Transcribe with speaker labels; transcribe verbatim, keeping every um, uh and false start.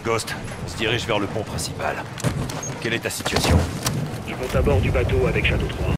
Speaker 1: Ghost se dirige vers le pont principal. Quelle est ta situation?
Speaker 2: Je monte à bord du bateau avec Shadow trois.